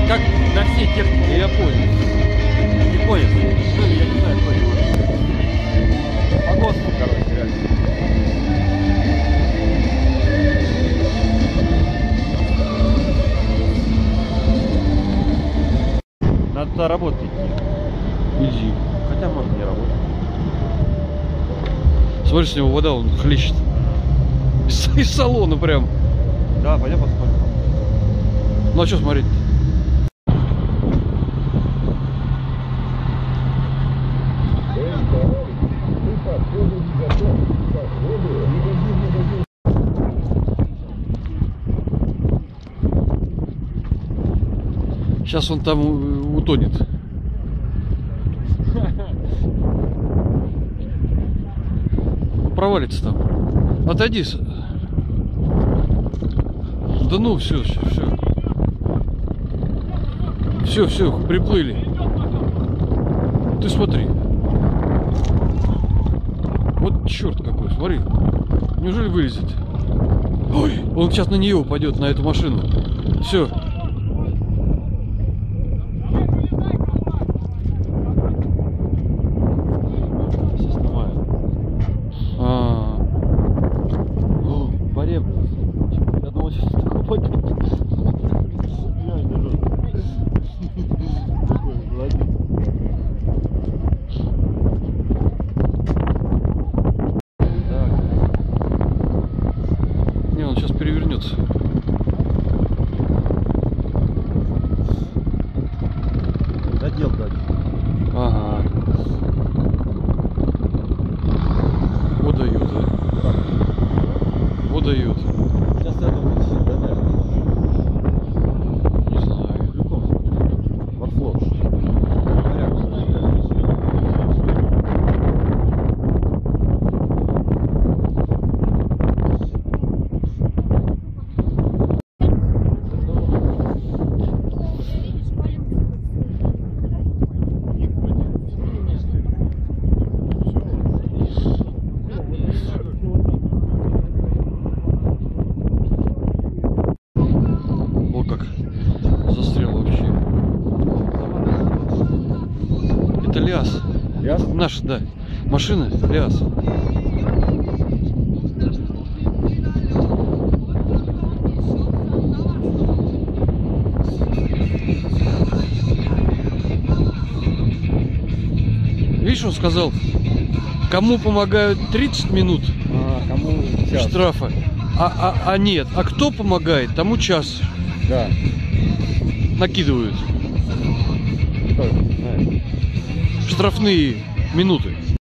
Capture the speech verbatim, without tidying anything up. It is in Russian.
как на всей технике японец. Японец. Ну, я не знаю, кто его. По ГОСТу, короче, реально. Надо туда работать идти. Иди. Хотя можно не работать. Смотри, с него вода, он хлещет. Из, из салона прям. Да, пойдем посмотрим. Ну а что смотреть? Сейчас он там утонет. Провалится там. Отойди. Да ну, все, все, все. Все, все, приплыли. Ты смотри. Вот черт какой, смотри. Неужели вылезет? Ой, он сейчас на нее упадет, на эту машину. Все. Не, он сейчас перевернется. Додел дальше. Ага. Вот дают, да? Вот дают. Сейчас я думаю, все, да, да. Не знаю. В любом случае. Во флот. Вот как застрял вообще. Это ЛиАЗ. ЛиАЗ? Наш, да. Машина ЛиАЗ. Видишь, он сказал, кому помогают тридцать минут А, кому час. штрафа, а, а, а нет, а кто помогает, тому час Да. накидывают Кто это знает? штрафные минуты.